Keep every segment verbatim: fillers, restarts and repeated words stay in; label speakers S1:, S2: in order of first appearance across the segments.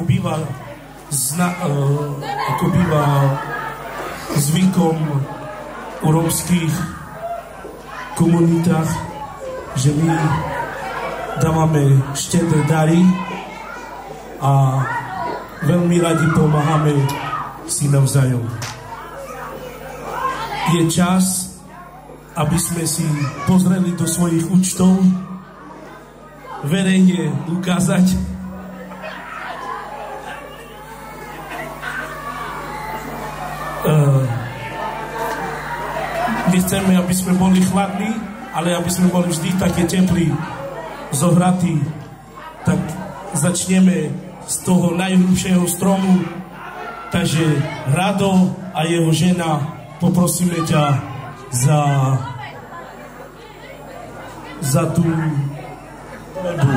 S1: býva, zna, uh, ako býva zvykom u rómskych komunitách, že my dávame štedré dary a veľmi radi pomáhame si navzájom. Je čas, aby sme si pozreli do svojich účtov, verejne ukázať, uh, nechceme, aby sme boli chladní, ale aby sme boli vždy také teplí, zohratí, tak začneme z toho najhrubšieho stromu. Takže Rado a jeho žena, poprosíme ťa za za tú dobu.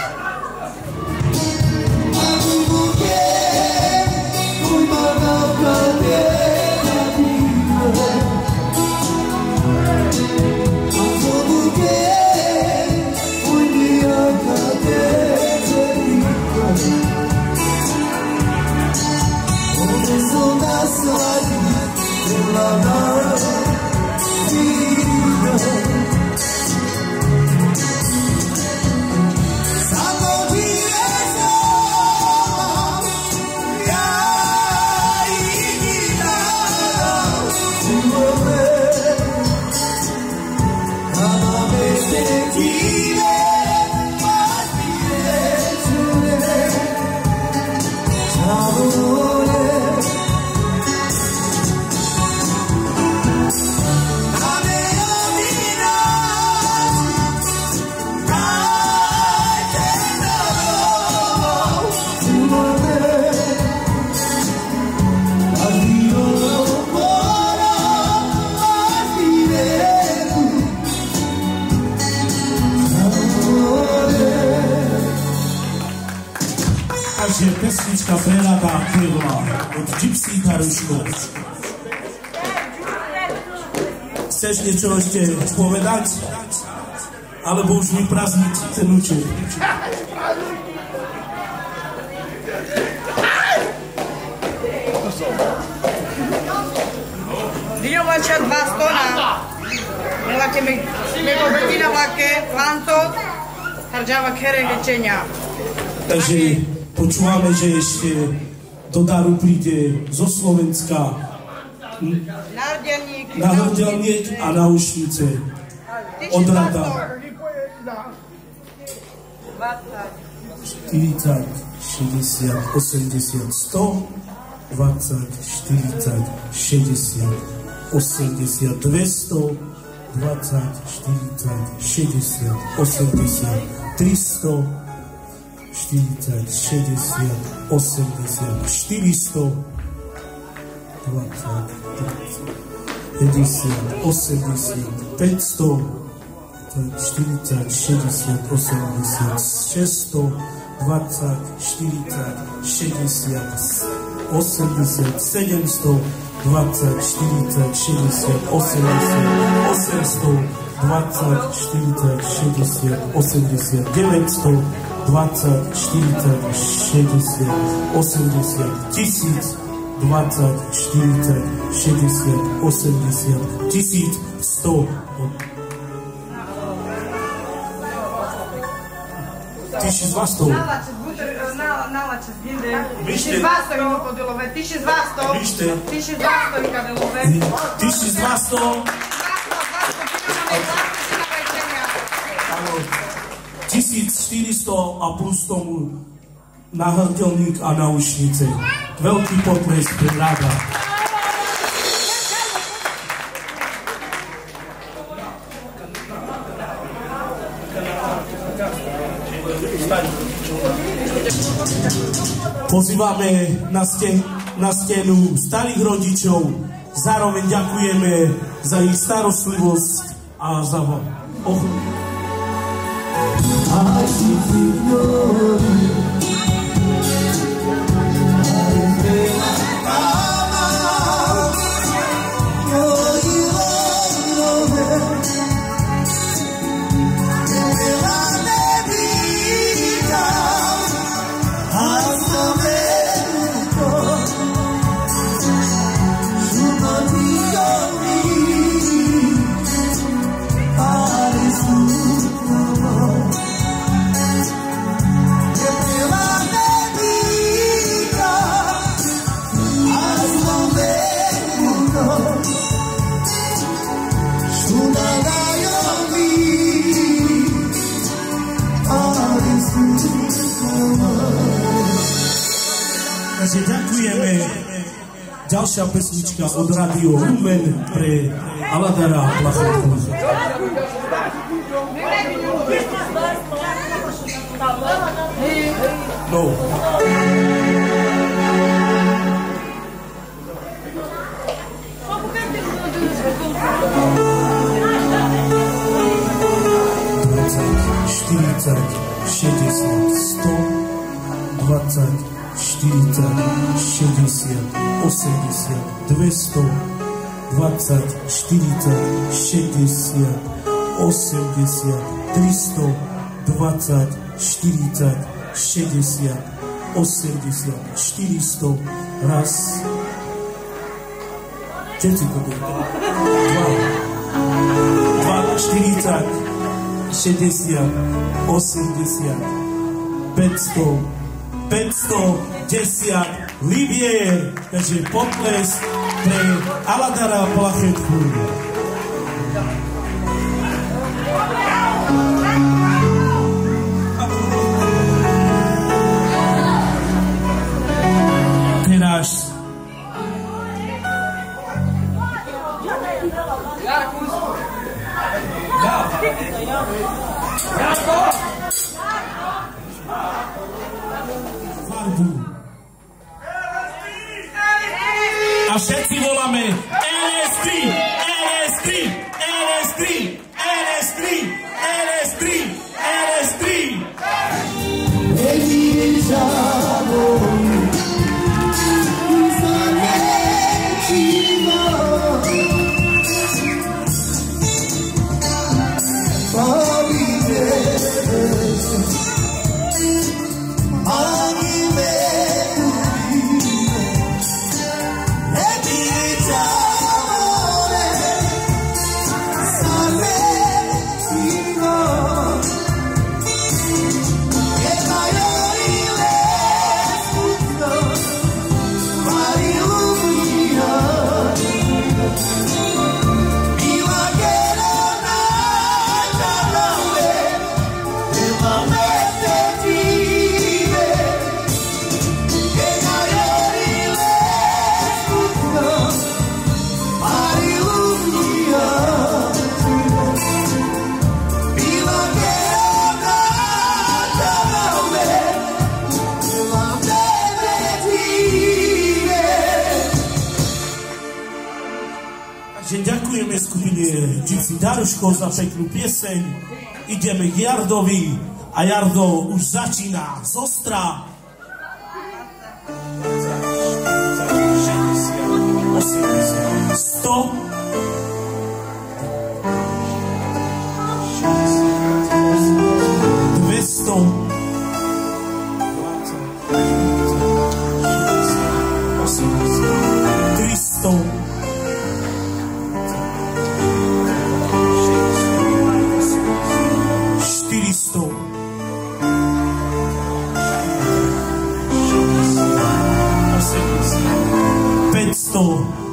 S2: Pesnička Prerada Krylova od Gypsy Taruško. Chceš niečo ešte povedať? Alebo už vyprazniť ten účet?
S3: Dinovača dva stona. Neláte mi nebo bedina vlake, lanto, hrdžava kere rečenia.
S2: Takže počúvame, že ešte do daru príde zo Slovenska náhrdelník a náušnice od Rada. štyridsať, šesťdesiat, osemdesiat, sto, dvadsať, štyridsať, šesťdesiat, osemdesiat, dvesto, dvadsať, štyridsať, šesťdesiat, osemdesiat, tristo, štyridsať, šesťdesiat, osemdesiat, štyristo, dvadsať, päťdesiat, osemdesiat, päťsto, štyridsať, šesťdesiat, osemdesiat, šesťsto, dvadsať, štyridsať, šesťdesiat, osemdesiat, sedemsto, dvadsať, štyridsať, šesťdesiat, osemdesiat, osemsto, dvadsať, štyridsať, šesťdesiat, osemdesiat, deväťsto, dvadsať, štyridsať, šesťdesiat, osemdesiat, tisíc, dvadsať, štyridsať, šesťdesiat, osemdesiat, tisíc, sto. tisícdvasto.
S3: tisícdvasto idú podilové, tisícdvasto. tisícdvasto i kadelové.
S2: tisícdvasto. tisícštyristo a plus tomu náhrdelník a náušnice. Veľký potlesk pre Rada. Pozývame na, sten, na stenu starých rodičov. Zároveň ďakujeme za ich starostlivosť a za ochranu. I see you. I'll Takže ďakujeme. Ďalšia pesnička od Rádio Lumen pre Aladara Plachetku. No. štyridsať, šesťdesiat, sto, dvadsať, štyridsať, šesťdesiat, osemdesiat, dvesto, dvadsať, štyridsať, šesťdesiat, osemdesiat, tristo, dvadsať, štyridsať, šesťdesiat, osemdesiat, štyristo, raz. Všetci to bude. Dva. Dva, štyridsať, šesťdesiat, osemdesiat, päťsto, päťstodesať, Libier, takže potles pre Aladara Plachetku. Teraz farbu. A všetci voláme en es tri, en es tri, en es tri, en es tri, en es tri, en es tri. Ďakujeme skupine Gypsy Daruško za peknú pieseň. Ideme k Jardovi a Jardo už začína z ostra. sto dvesto tristo štyristo päťsto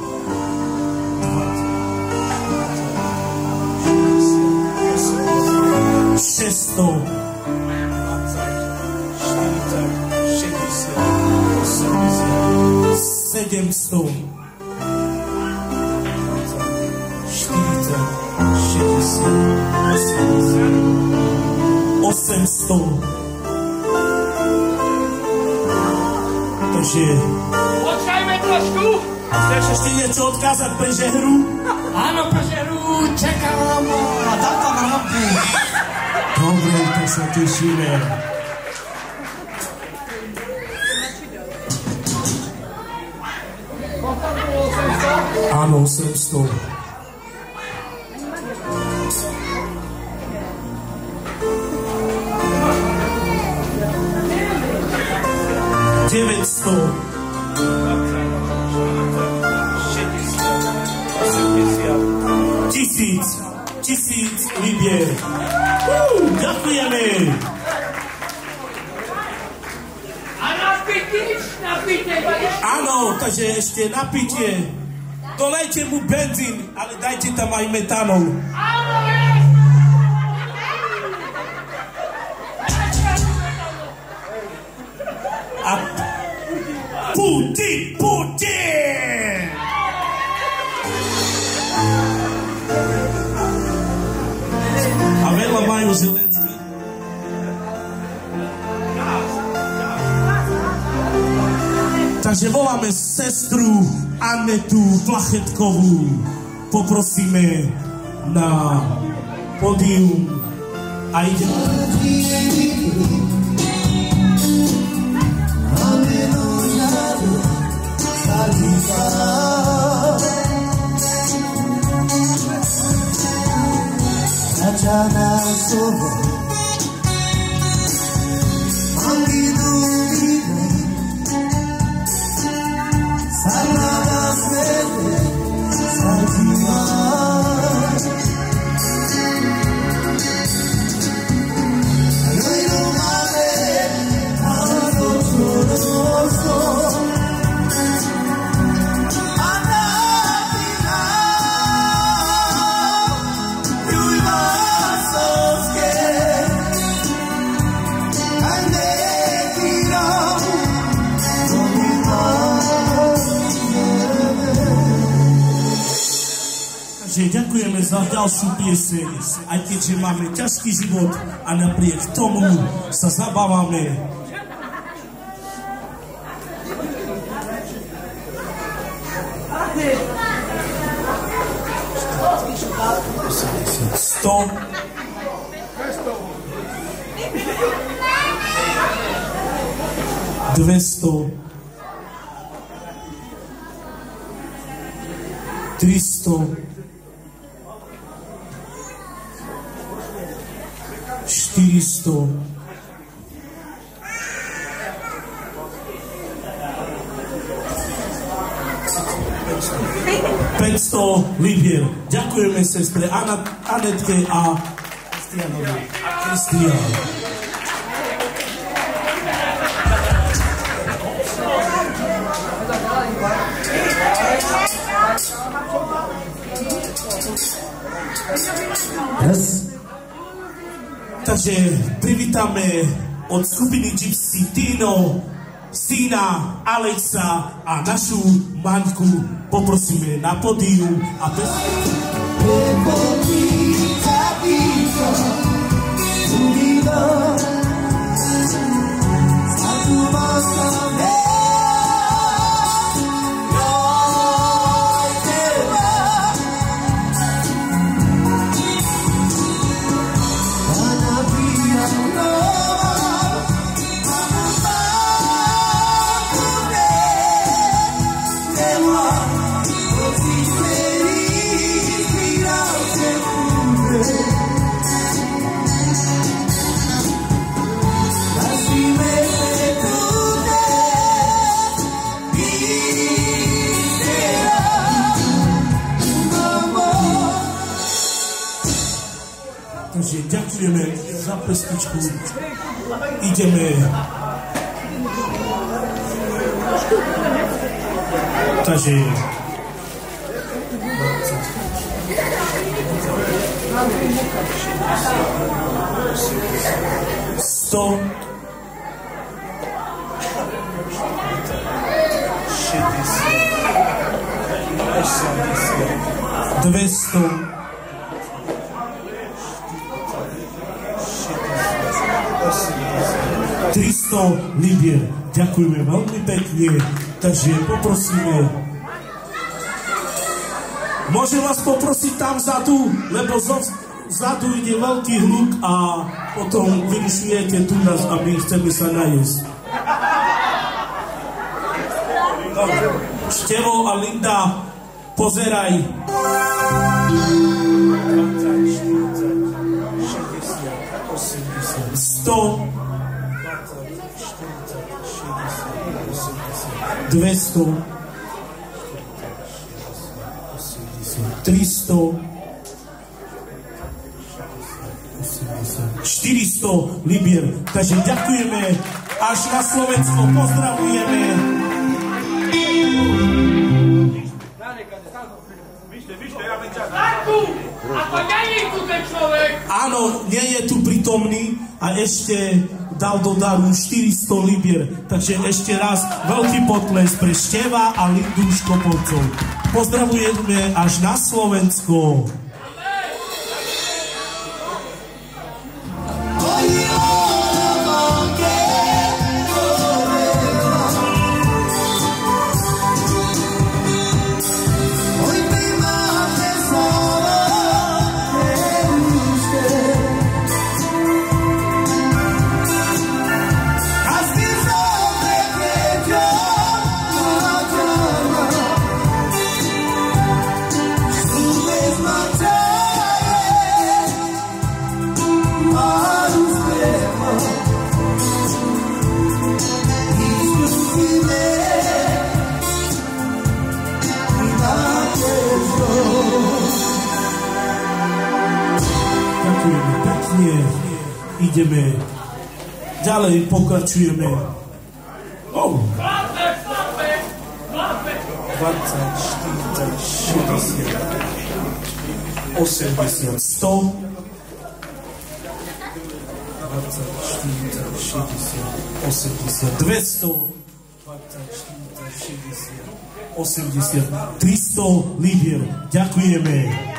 S2: šesťsto sedemsto štyridsať šesťdesiat osemsto. Takže
S4: počkajme trošku.
S2: chceš ešte niečo odkázať pre žehru?
S4: Áno, pre žehru čakám na táto hrabu.
S2: Dobre, to sa tešíme. Áno, osemsto. deväťsto. Tisíc. Tisíc Libier. Uh, ďakujeme.
S4: A napitie, napitie.
S2: Áno, takže ešte napitie. Dolejte mu benzín, ale dajte tam aj metanol.
S4: Áno,
S2: A pú, Putin, Putin! A veľa majú Zelenský. Takže voláme sestru Anetu Plachetkovú. Poprosíme na pódium a ideme. Ďakujeme za ďalšiu pieseň, aj keďže máme ťažký život a napriek tomu sa zabávame. Sto. Dvesto. Tristo. Štyristo. päťsto libier. Ďakujeme sestre Anetke a Kristianovi. Kristián. Yes. Takže privítame od skupiny Gypsy Tino, syna Alexa a našu Maňku poprosíme na pódium a bez... Takže ďakujeme za pesničku. Ideme. Takže sto dvesto tristo libier. Ďakujeme veľmi pekne, takže poprosíme. Môžem vás poprosiť tam vzadu, lebo vzadu ide veľký hluk a potom vyrušujete tu nás a my chceme sa najesť. Dobre. Števo a Linda, pozeraj. sto dvesto tristo štyristo libier. Takže ďakujeme až na Slovensko, pozdravujeme. Áno, nie je tu prítomný a ešte dal do daru štyristo libier. Takže ešte raz veľký potles pre Števa a Lindu Škopovcov. Pozdravujeme až na Slovensko. Ďakujeme pekne, ideme ďalej, pokračujeme. Oh. dvadsať, štyridsať, šesťdesiat, osemdesiat, sto. dvadsať, štyridsať, šesťdesiat, osemdesiat, dvesto. dvadsať, štyridsať, šesťdesiat, osemdesiat, tristo libier. Ďakujeme.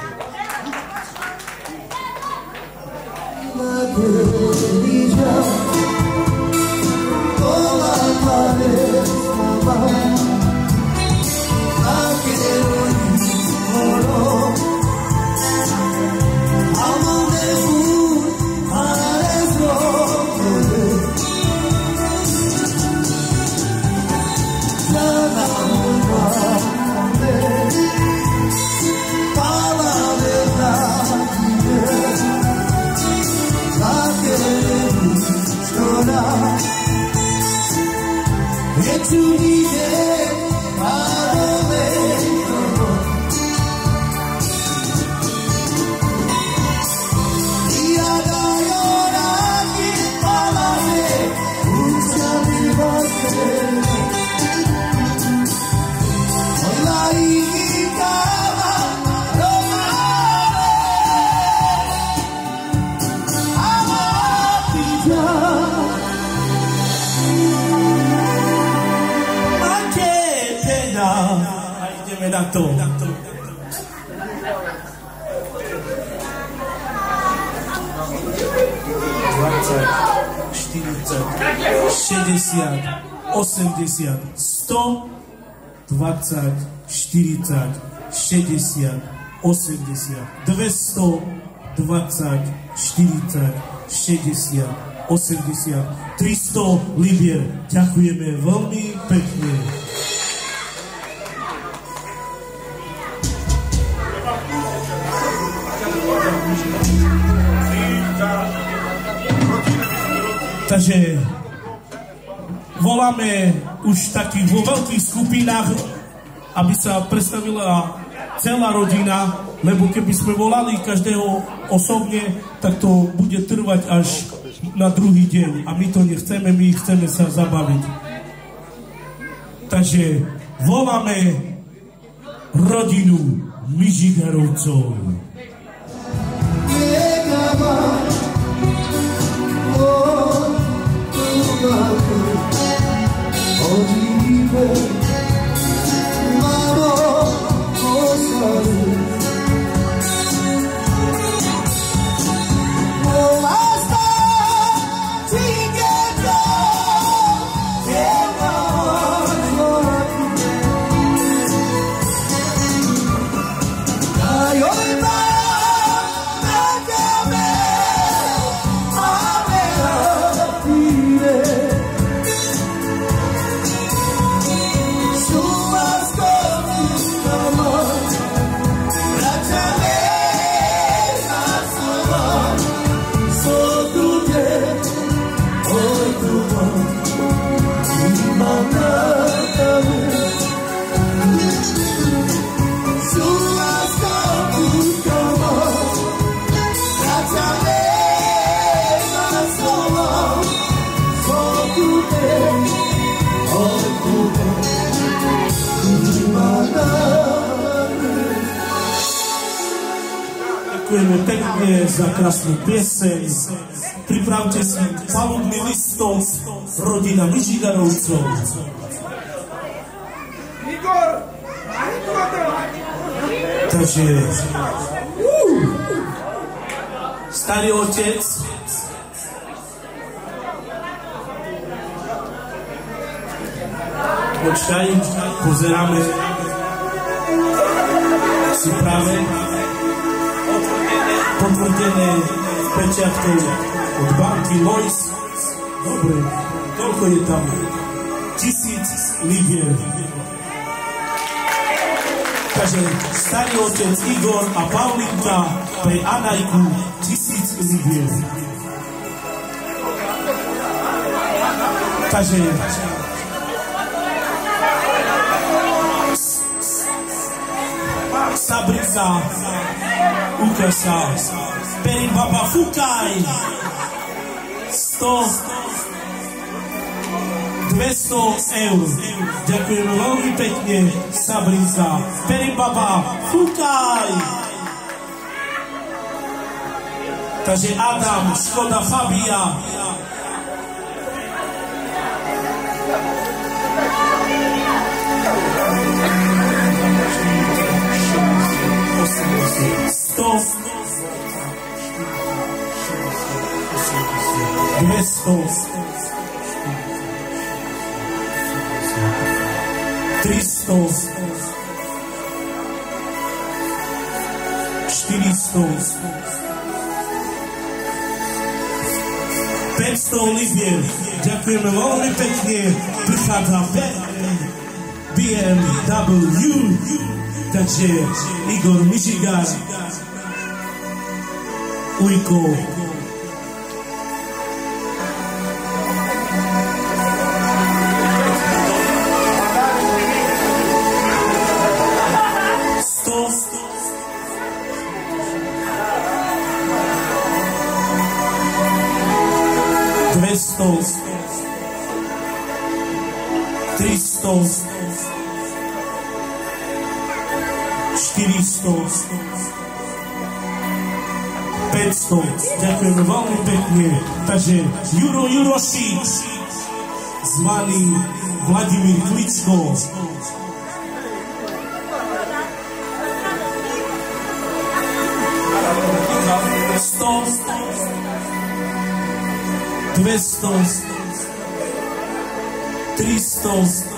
S2: Na to. dvadsať, štyridsať, šesťdesiat, osemdesiat, sto. dvadsať, štyridsať, šesťdesiat, osemdesiat, dvesto. dvadsať, štyridsať, šesťdesiat, osemdesiat, tristo libier. Ďakujeme veľmi pekne. Takže voláme už takých vo veľkých skupinách, aby sa predstavila celá rodina, lebo keby sme volali každého osobne, tak to bude trvať až na druhý deň. A my to nechceme, my chceme sa zabaviť. Takže voláme rodinu Mižigarovcov.
S5: You're
S2: ďakujeme pekne za krásnu pieseň. Pripravte si palubný listok, rodina Mižigarovcov. Takže starý otec počkaj, pozeráme si práve potvrdené pečiatkou od banky Lois. Dobre, koľko je tam? Tisíc libier. Takže starý otec Igor a Paulinka pre Anajku tisíc libier. Takže Sabrisa, ukáž sa. Perin baba, fúkaj. sto, dvesto eur. Ďakujem veľmi pekne, Sabrisa. Perin baba, fúkaj. Takže Adam, Škoda, Fabia. sto, dvesto, tristo, štyristo, päťsto libier. Ďakujeme veľmi pekne. Prichádza bé em vé. Takže Igor Mižigar, Ujko, sto, dvesto, tristo, štyristo, päťsto. Ďakujeme veľmi pekne. Takže Juro Jurošič, zvaný Vladimír Kličko. sto, dvesto, tristo,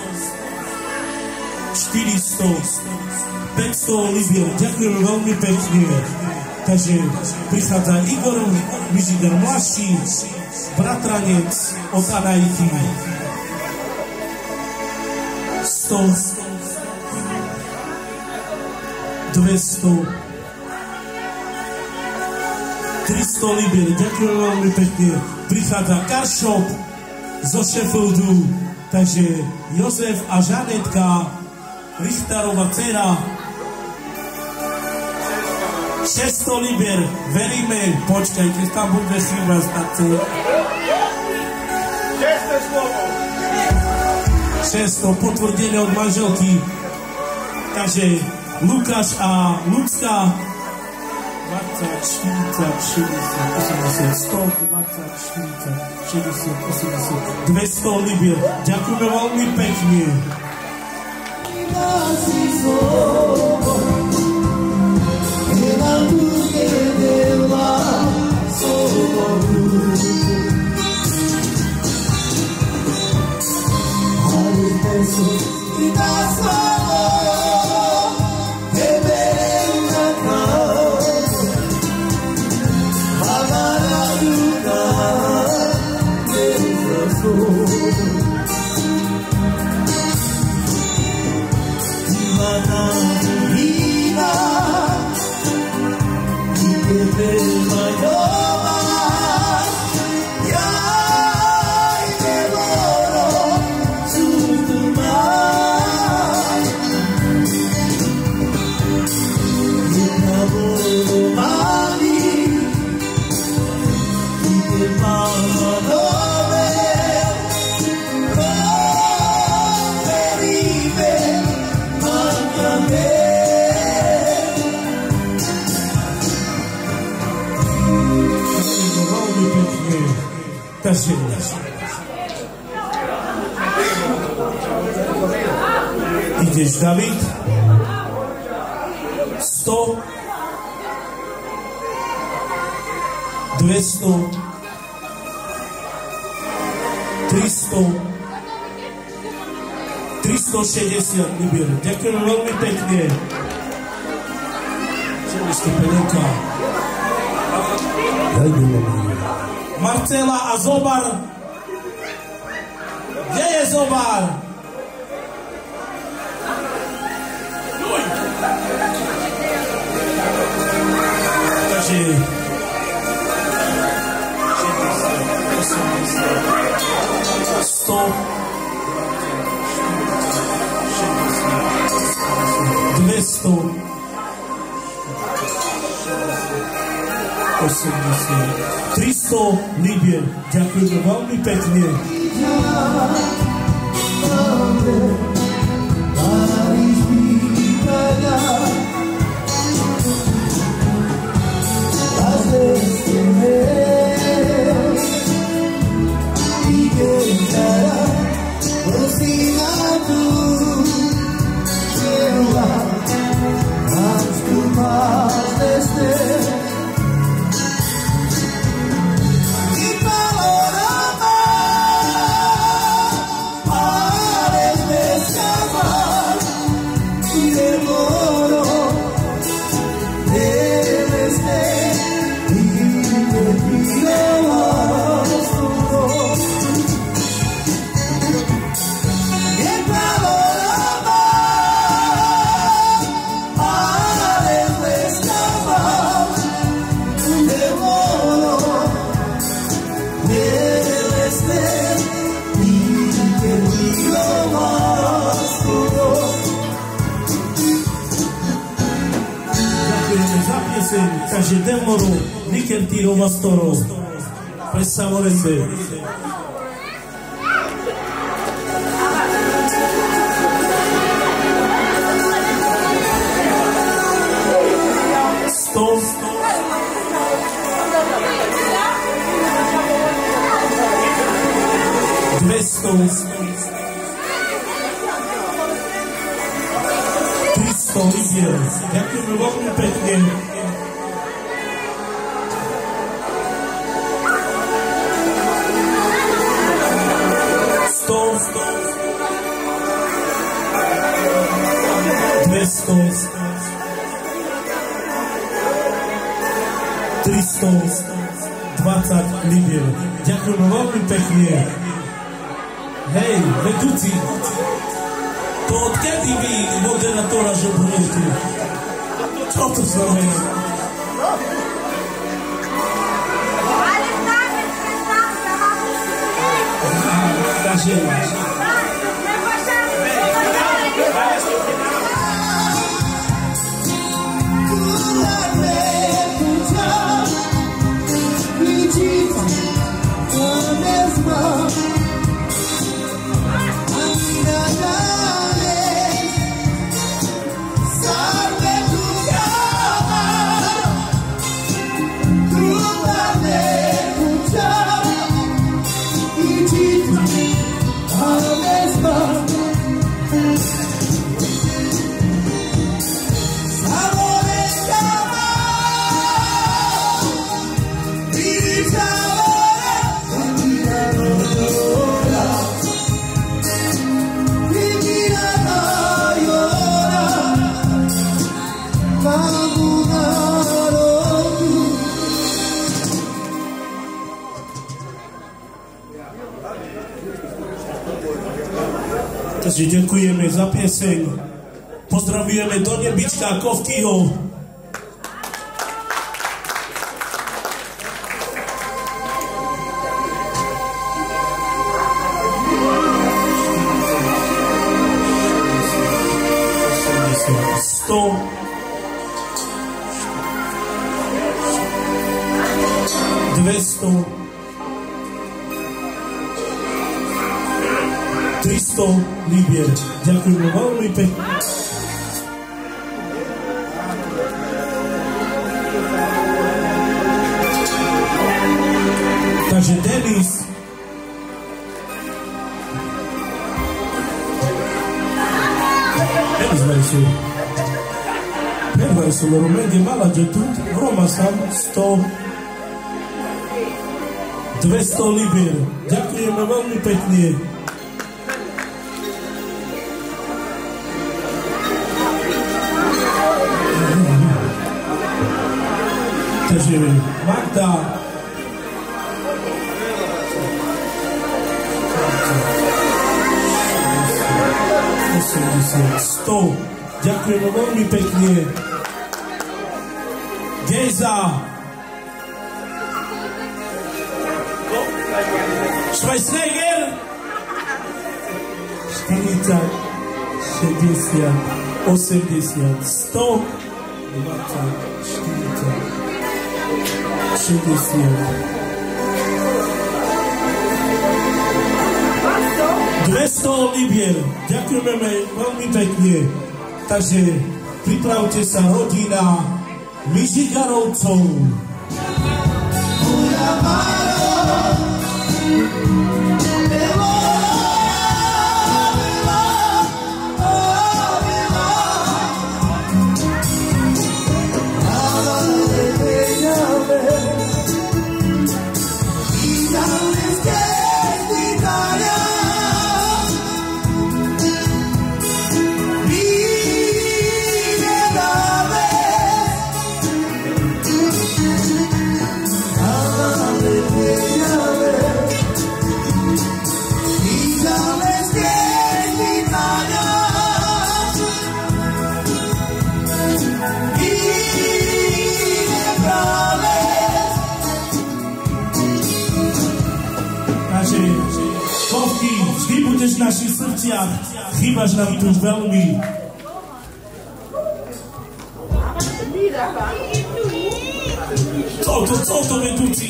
S2: štyristo, päťsto libier. Ďakujeme veľmi pekne. Takže prichádza Igor Mižigar mladší, bratranec od Anajky. sto, dvesto, tristo libier. Ďakujeme veľmi pekne. Prichádza Karšop zo Sheffieldu. Takže Jozef a Žanetka, Richterová dcera. šesťsto libier, veríme, počkaj, keď tam bude chyba stáce. šesťsto slovo. šesťsto, potvrdenie od manželky. Takže Lukáš a Lucka. dvadsať, štyridsať, šesťdesiat, osemdesiat, sto dvadsať, štyridsať, šesťdesiat, osemdesiat, dvesto libier. Ďakujeme veľmi pekne.
S5: Dimana
S2: Takže ideš, David. sto, dvesto, tristo, tristošesťdesiat libier. Ďakujem veľmi pekne. Čeli ste pelenka. Marcela a Zobar. Kde je Zobar? Takže sto, dvesto, osemdesiat, tristo libier. Ďakujem veľmi pekne. Takže Demoru, Nikentiro Vastoro, Presavorende. Sto, dvesto, tristo libier. Ďakujem veľmi pekne. dvesto, tristo dvadsať libier. Ďakujem veľmi pekne. Hej, vedúci, to odkedy vy moderátora žobrujete? Čo to znamená? Takže Takže ďakujeme za pieseň. Pozdravujeme do nebička Kovkyho. sto, dvesto, tristo libier. Ďakujem veľmi pekne. Takže Denis
S1: Слушайте, первое слово Ромеги мало где тут, Рома сам сто, двести либер. Ďakujeme veľmi pekne. Takže Magda, osemdesiat, sto. Ďakujeme veľmi pekne. Gejza. Schweinsteiger. štyridsať, šesťdesiat, osemdesiat, sto, dvadsať, štyridsať, šesťdesiat. dvesto libier. Ďakujeme veľmi pekne. Takže pripravte sa, rodina Mižigarovcov. Vždy budeš v našich srdciach, chýbaš nám tu veľmi. Co to, co to vedúci?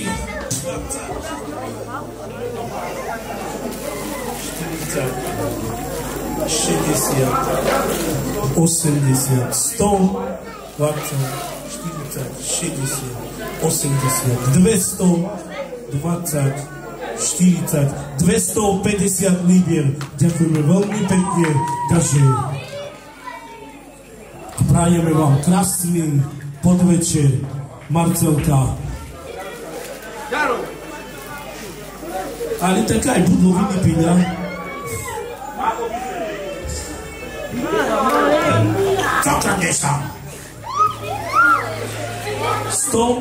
S1: štyridsať, šesťdesiat, osemdesiat, sto, dvadsať, štyridsať, šesťdesiat, osemdesiat, dvesto, dvadsať, štyridsať, dvestopäťdesiat libier. Ďakujeme veľmi pekne, takže prajeme vám krásny podvečer. Marcelka. Ale tak aj budú viny piňa. Co kradneš tam? sto,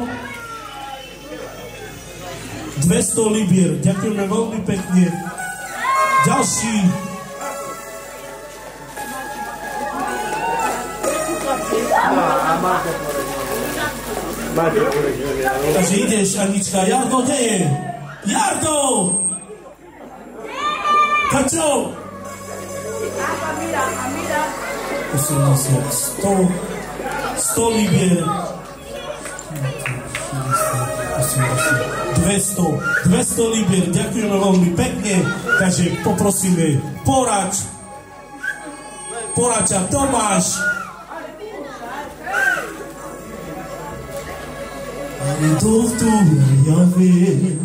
S1: dvesto libier. Ďakujeme veľmi pekne. Ďalší. Takže ideš, Anička. Jardo, kde je? Jardo! Kačo? osemdesiat, sto, sto libier. dvesto, dvesto libier, ďakujeme veľmi pekne, takže poprosíme porač, porača Tomáš. Ale tohto ja viem.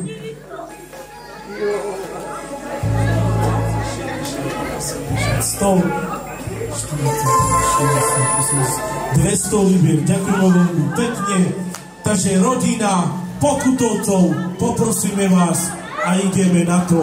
S1: sto, štyridsať, šesťdesiat, osemdesiat, dvesto libier, ďakujeme veľmi pekne, takže rodina Pokutovcov, poprosíme vás a ideme na to.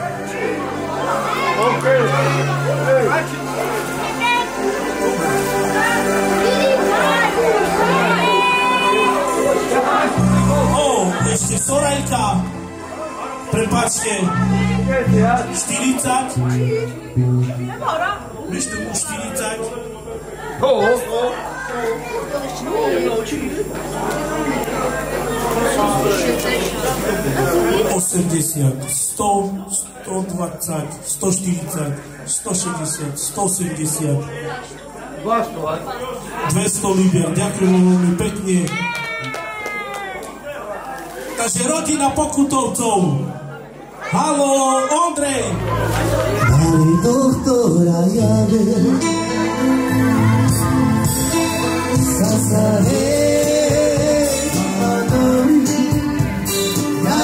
S1: O, ešte Sorajka, prepáčte, štyridsať, vieš tomu štyridsať? osemdesiat, sto, sto dvadsať, sto štyridsať, sto šesťdesiat, sto sedemdesiat, dvesto libier, ďakujem veľmi pekne. Takže rodina Pokutovcov. Haló, Ondrej!
S5: Ale doktora ja viem, sa hej, panom, ja.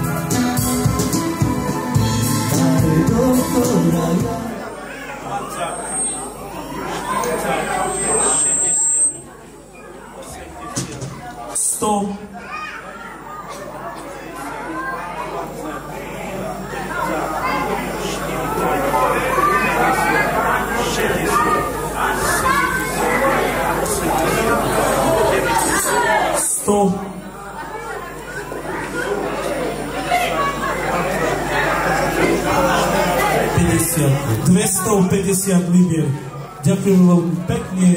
S5: Ale doktora ja
S2: päťdesiat. dvestopäťdesiat libier. Ďakujem veľmi pekne.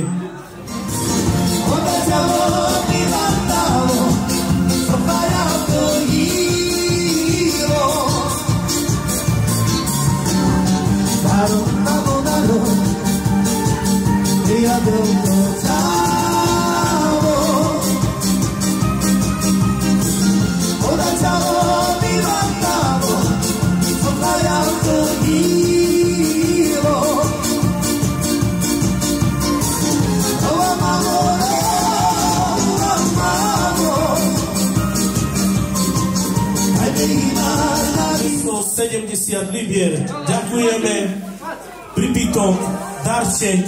S2: sedemdesiat libier. Ďakujeme. Pribytok, darček.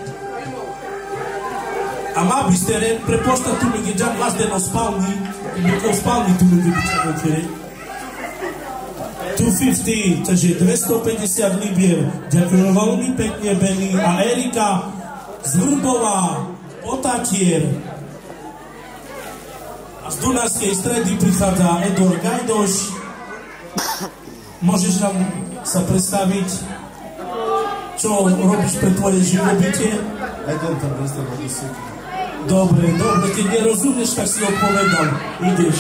S2: A má by ste ren prepošta tu mi gdje vlasteno spalni. I ko spalni tu mi vybičamo kere. dvestopäťdesiat, takže dvestopäťdesiat libier. Ďakujeme veľmi pekne, Benny a Erika z Vrbova, Otatier. A z Dunajskej Stredy prichádza Edor Gajdoš. Môžeš nám sa predstaviť, čo robíš pre tvoje živobytie?
S6: Edor tam predstavil vysoký.
S2: Dobre, dobre, keď nerozumieš, tak si odpovedal. Ideš.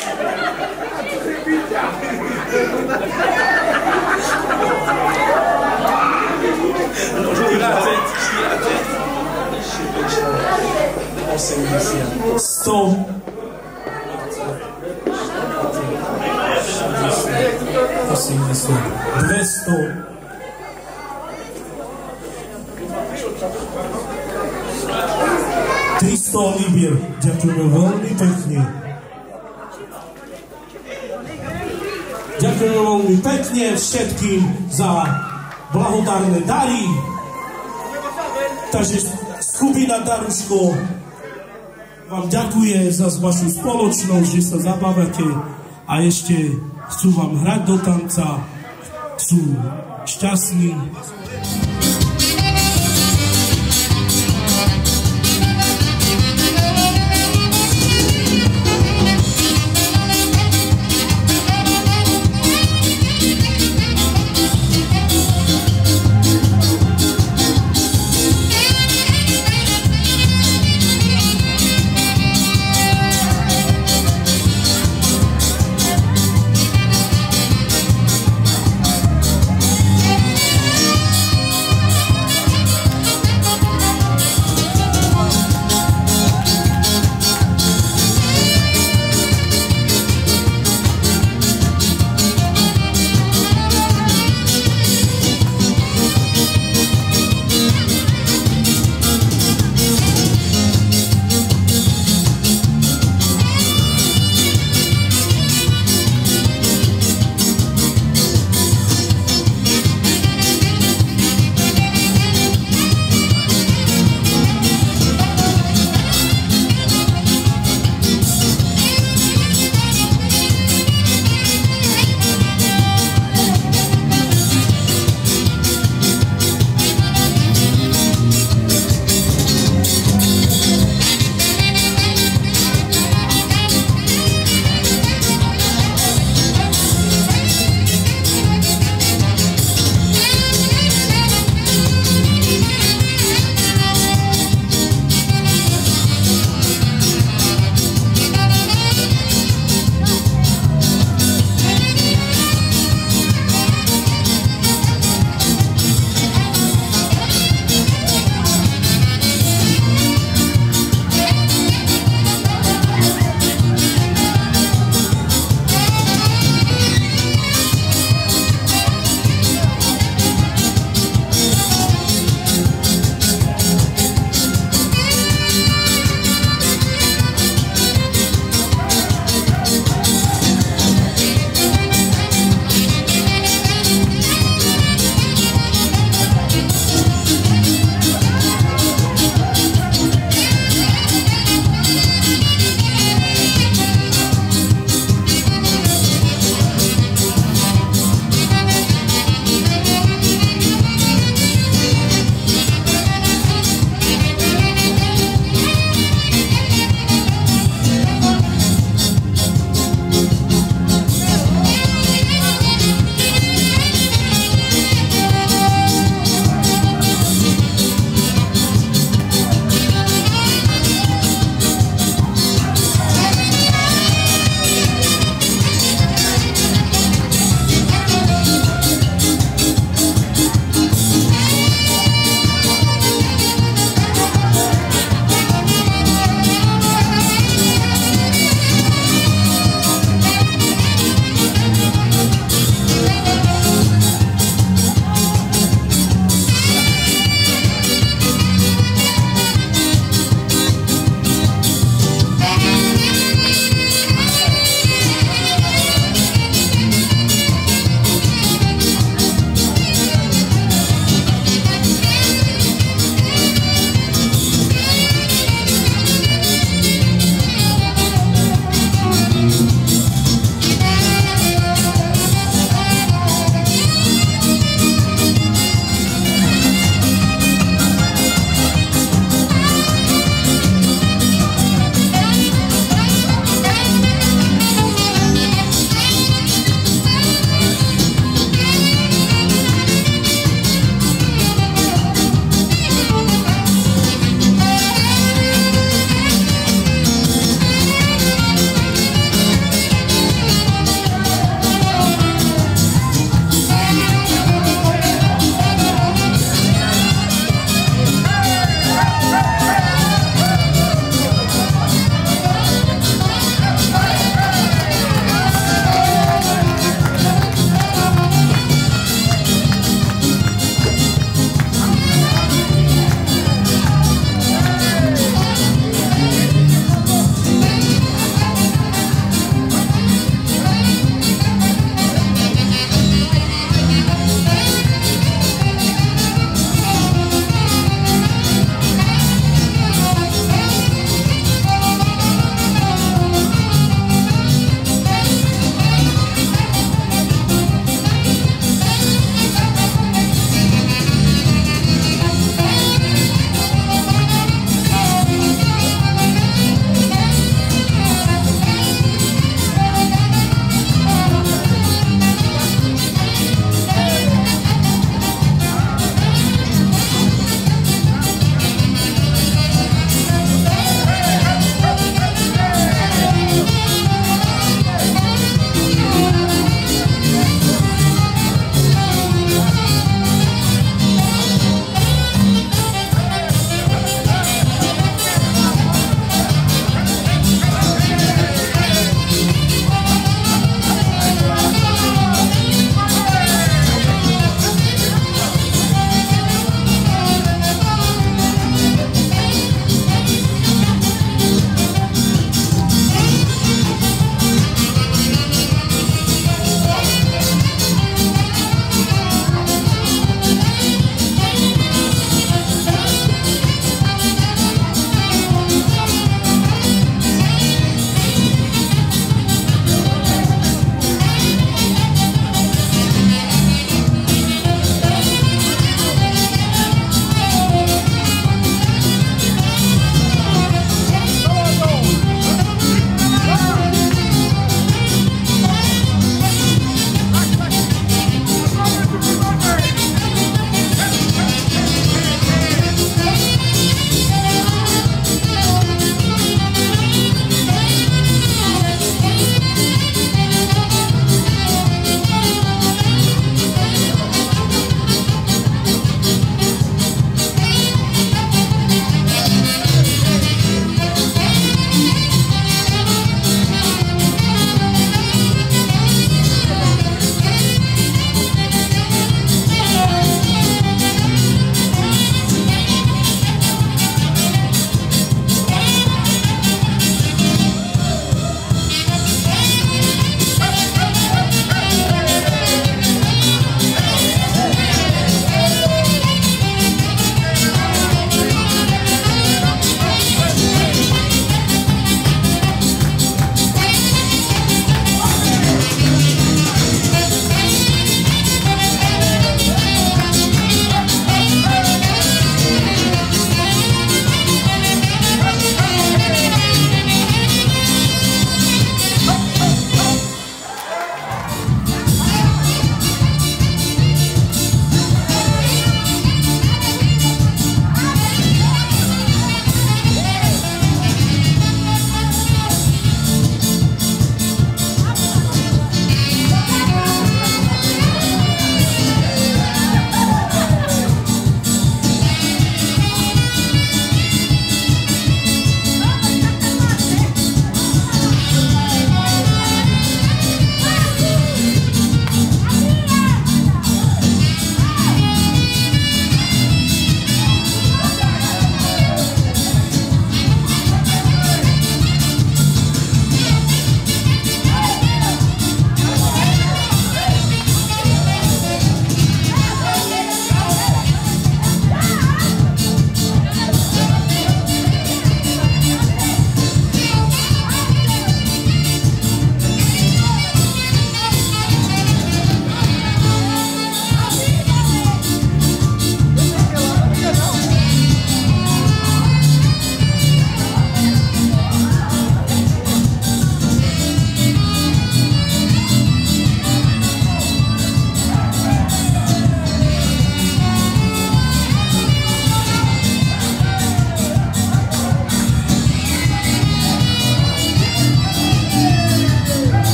S2: sto osemdesiat dvesto tristo libier. Ďakujeme veľmi pekne. Ďakujeme veľmi pekne všetkým za blahodárne dary. Takže skupina Daruško vám ďakuje za vašu spoločnosť, že sa zabávate a ešte chcú vám hrať do tanca, sú šťastní.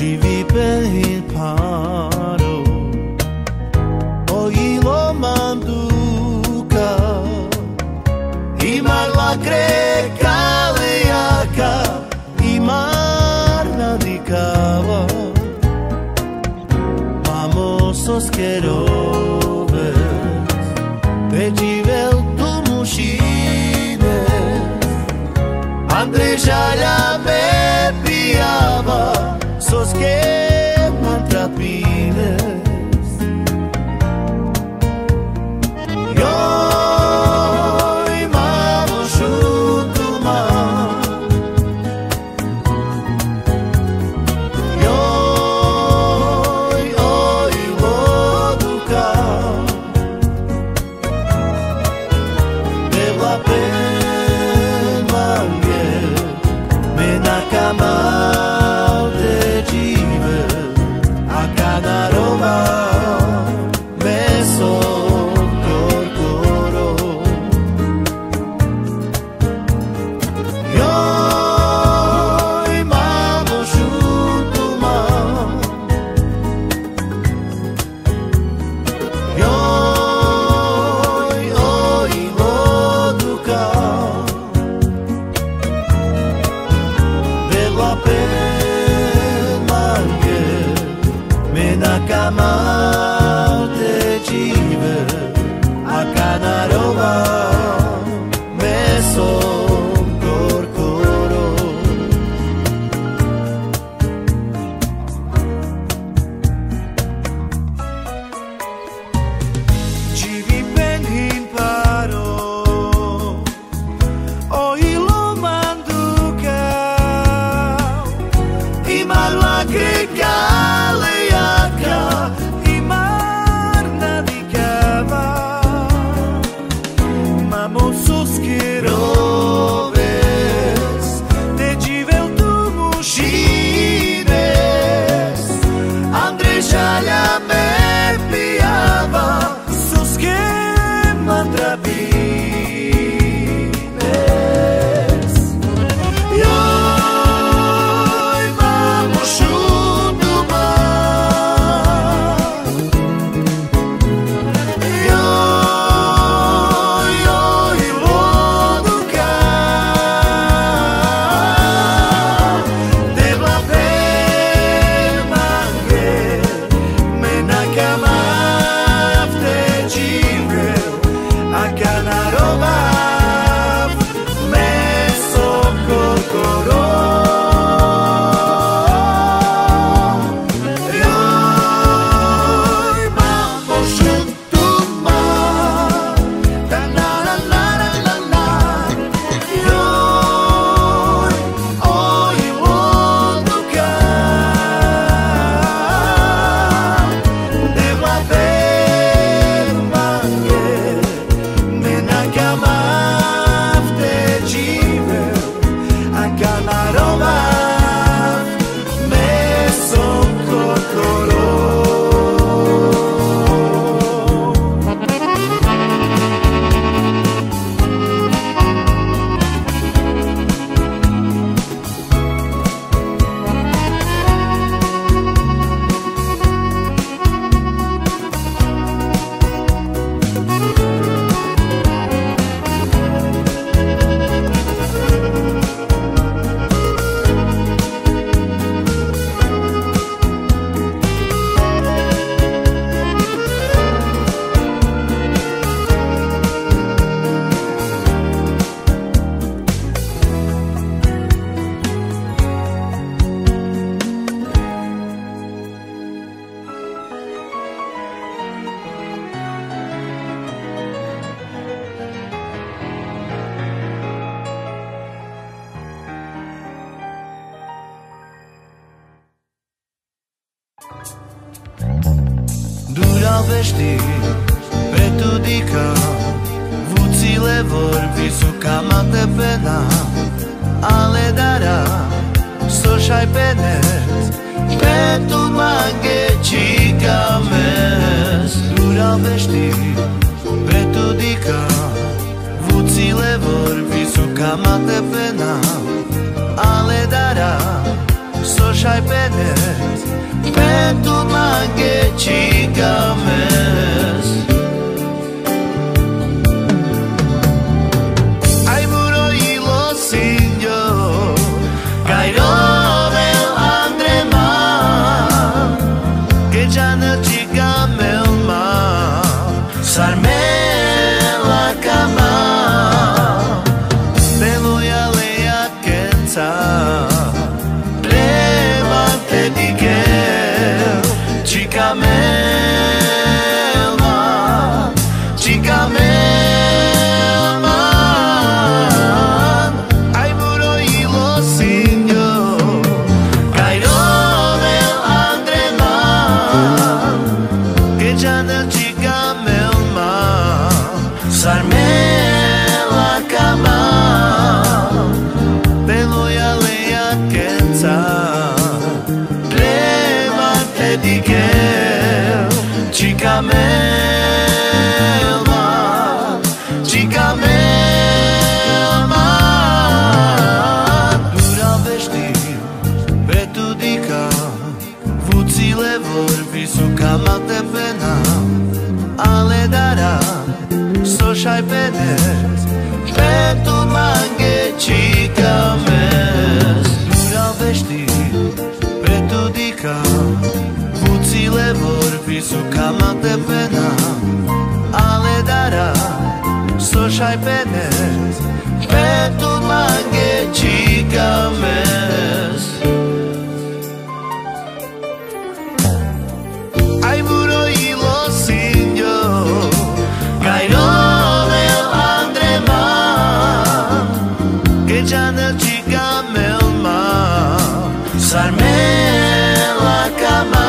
S5: Ġivi pehin paro O ilo manduka Imar la greka lejaka Imar nadikava Mamo sos keroves Peđivel tu mušines Andrej žalja me pijava Sos que mantrapines Joj, mamo šutuma Joj, oj, voduka Devla pemange Mena kama Duravești pretudica Vuțile vorbi su camate pena Ale dara Soșai penet Pentru maghe cica mes Duravești pretudica Vuțile vorbi su camate pena Ale dara Soșai Soshai penes Pentru mange chigames Ai muro ilo sinjo Cairo del andrema Que ya no chigamel ma Sarme la cama Te voy a leer kenza Chicamelma, Chicamelma Ai muro ilo sinjo Cairo del andrema Que ya no Chicamelma Sarme la cama Te voy a leer kenza Chicamelma, Chicamelma Dura vestir pretudica Vuțile vor fi sucamate pena Ale dara Soshai penes Pentru mange chicames Dura vestir pretudica Vuțile vor fi sucamate pena Ale dara Soshai penes Pentru mange chigames Ai muro ilo sinjo Cairo del andrema Que ya no chigamelma Sarme la cama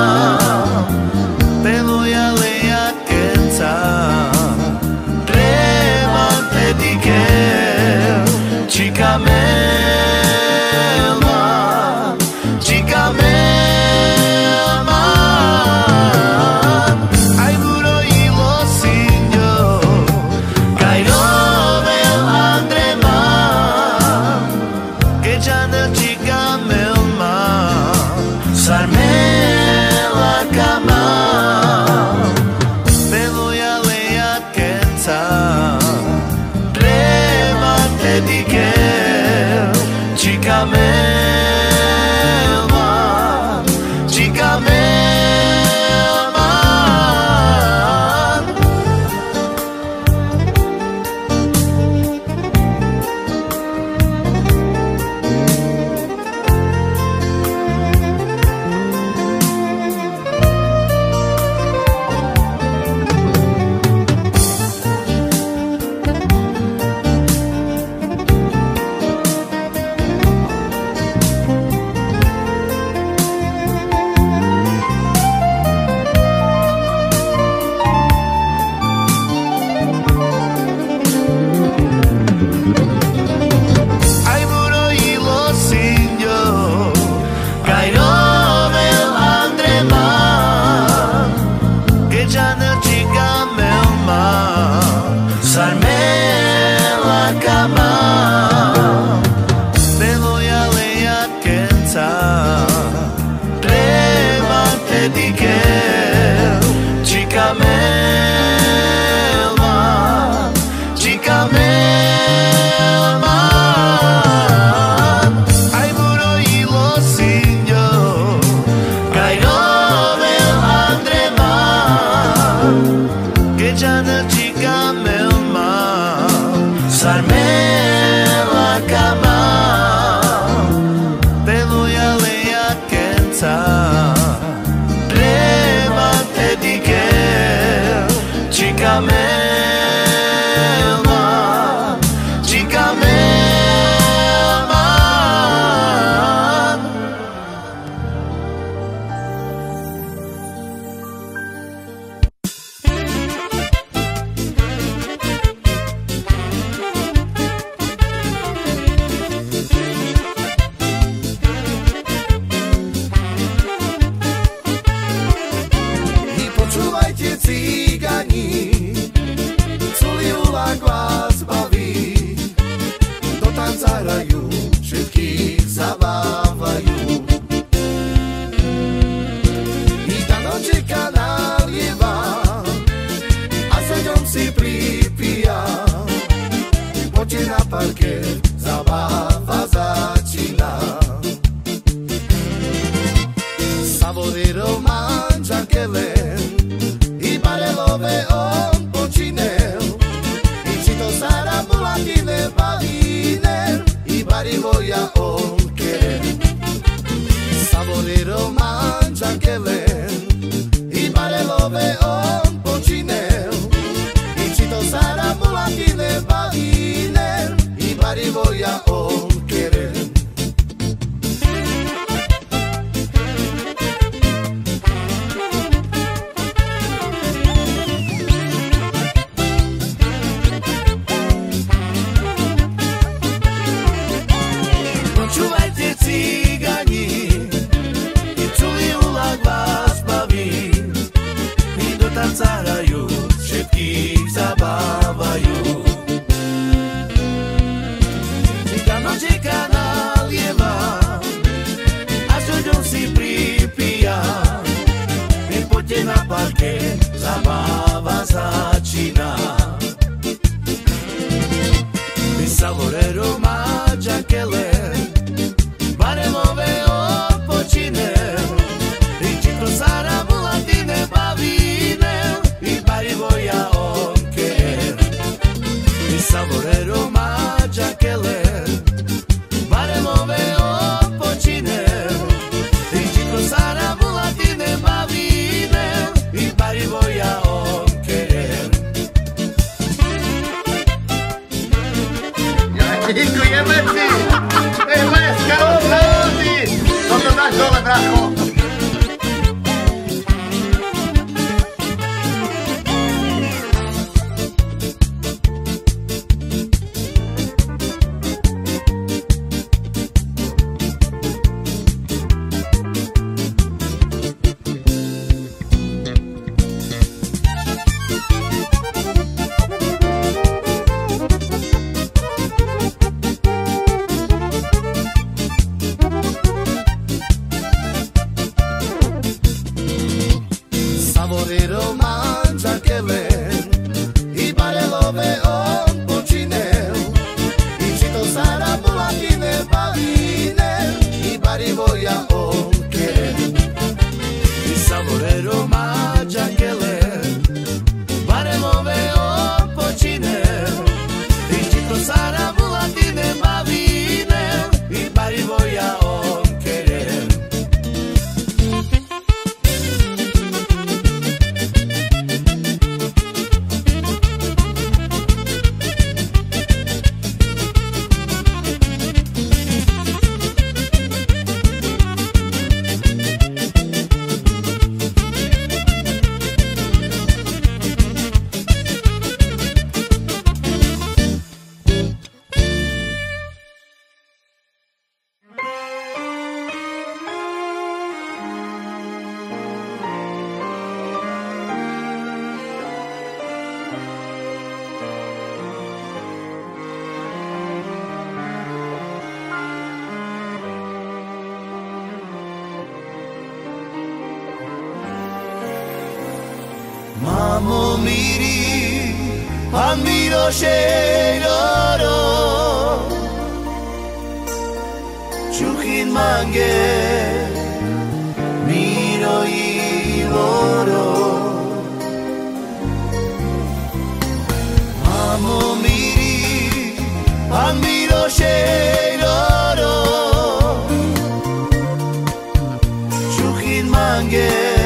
S5: Te voy a leer kenza Levante di que Chicamelma, Chicamelma Ai muro ilo sinjo Cairo del andrema Que ya no Chicamelma Sarme Savorero mangia che ven I pare love on pocinel I cito sara mulatine paviner I pari voia on querer Savorero mangia che ven I pare love on pocinel I cito sara mulatine paviner I pari voia on querer Tancajú, všetkých zabávajú. Tá noite nalieva, a ľuďom si pripíja. Jen poďte na parke, zabáva začína. Mi savorero mangia che lei, barelove odpočinel, ričito sara mulatine baví. Voia on querer Mi savorero mangia che lei Barelove on pocinel Ričito sara mulatine bavine I pari voia on querer
S7: Dziękujemy ci! Łezka odleci! No to dasz dole, bracho! Savorero mangia che ven I barelove on pocinel I cito sara mulatine bavine I bari voia on querer I savorero mangia che ven Barelove on pocinel I cito sara mulatine bavine I bari voia on querer Mamo miri, ammiro loro Ciuchin mange, miro i loro Mamo miri, ammiro loro Ciuchin mange